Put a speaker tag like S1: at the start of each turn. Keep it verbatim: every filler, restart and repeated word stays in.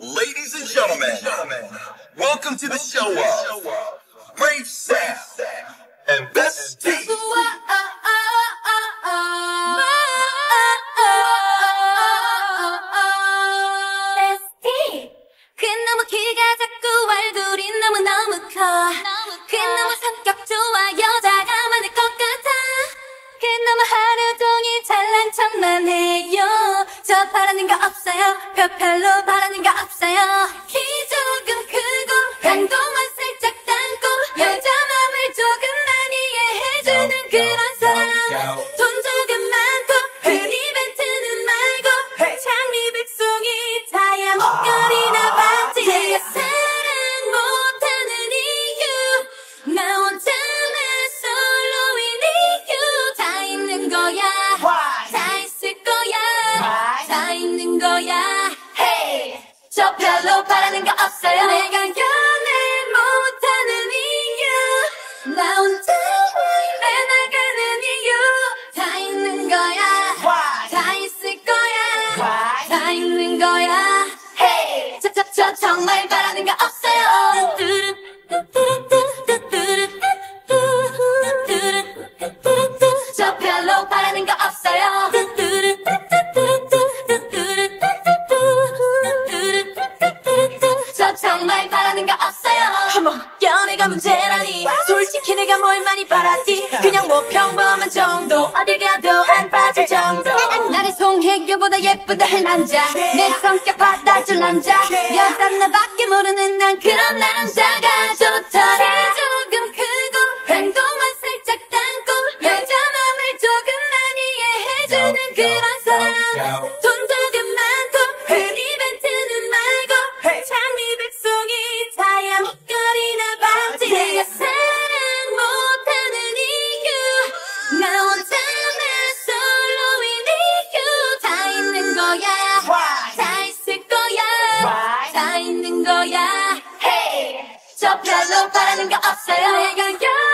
S1: Ladies and gentlemen, welcome to the show of Brave Sam and BESTie.
S2: BESTie. 그 너무 키가 작고 얼굴이 너무너무 커. 그 너무 성격 좋아 여자가 많을 것 같아. 그 너무 하루 종일 잘난 척만 해요. 저 바라는 거 없어요. 별 별로 바라는 거 없어요. 키 조금 크고 행동만 살짝 닮고 여자 맘을 조금 많이 이해해주는 그런 사람. 돈 조금 많고 흔히 벤트는 말고 장미 백송이 다이아 목걸이나 반지. 내가 사랑 못하는 이유 나 혼자만 솔로인 이유 다 있는 거야. 다 있을 거야. 다 있는 거야. Hey, 저 별로 바라는 거 없어요. 내가 연애 못하는 이유 나 혼자만 매나가는 이유 다 있는 거야. 다 있을 거야. 다 있는 거야. Hey, 저, 저, 저 정말 바라는 거 없어요. 저 별로 바라는 거 없어요. 저 정말 바라는 거 없어요. 어머, 연애가 문제라니. 솔직히 내가 뭘 많이 바랐지. 그냥 뭐 평범한 정도. 어딜 가도 안 빠질 정도. 나를 송혜교보다 예쁘다 할 남자. 내 성격 받아줄 남자. 여자 나밖에 모르는 난 그런 남자가 좋더라. 조금 크고 행동만 살짝 닮고 여자 맘을 조금 많이 이해해주는 그런 사람. 돈 조금 많고 흔히 벤트는 말고 장미 백송이 다이아 목걸이나 반지. 내가 사랑 못하는 이유 나 혼자만 솔로인 이유 다 있는 거야. 다 있을 거야. 다 있는 거야. Hey, 저 별로 바라는 거 없어요. 내가